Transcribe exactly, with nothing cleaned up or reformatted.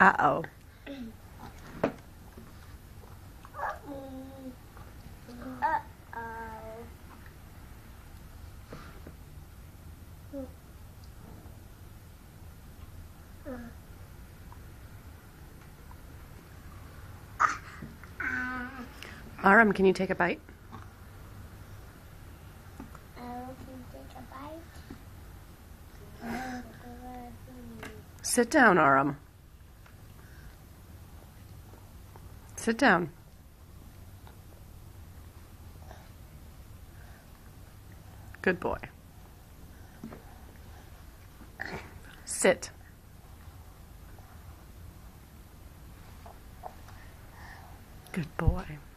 Uh-oh. Aram, can you take a bite? Oh, can you take a bite? Sit down, Aram. Sit down. Good boy. Sit. Good boy.